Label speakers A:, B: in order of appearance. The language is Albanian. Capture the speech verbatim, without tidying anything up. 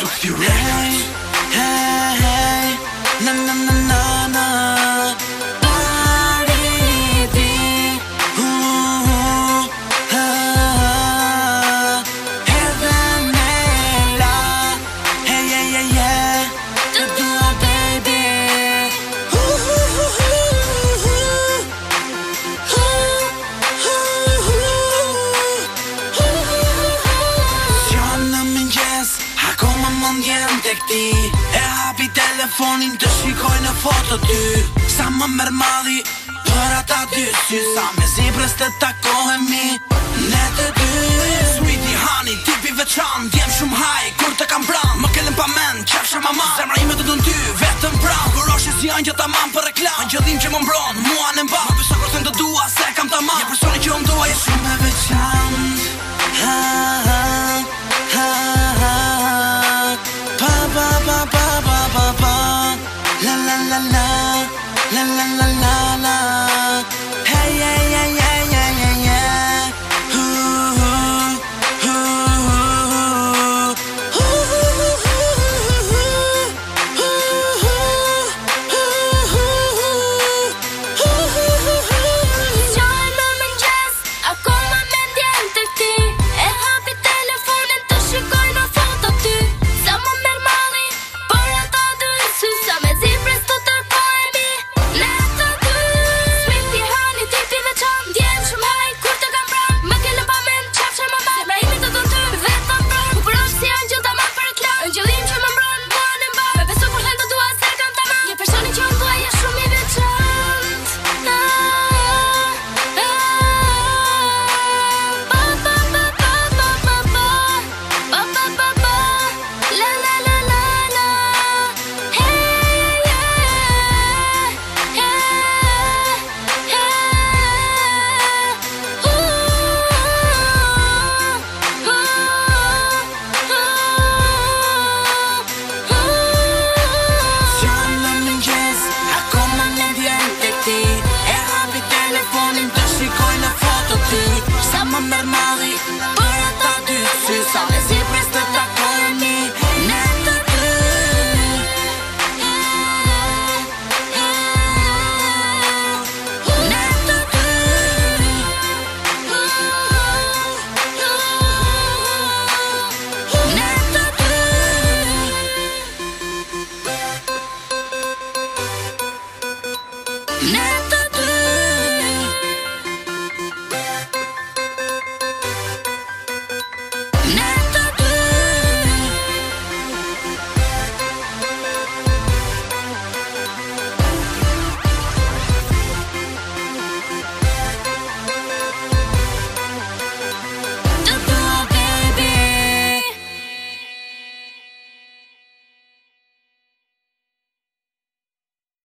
A: Sukthi hey, hey, hey, na na na na na Pariti uh, uh, uh, Edhe NELA Hey, hey, hey, hey Të dua baby uh, uh, uh, uh, uh, uh, uh, Sjon në mëngjes Akoma mendjen tek ti E hapi telefonin të shikoj në foto ty Sa më merr malli për ata dy sy Sa me zipres të takohemi ne të dy Sweetie honey, tipi veçan Djem shumë haj, kur të kam pran Më kellem pa men, qefsha mama Zemra ime të dën ty, vetëm pran Kur oshe si angjë ta man për reklam Angjëllim që më mbron, mua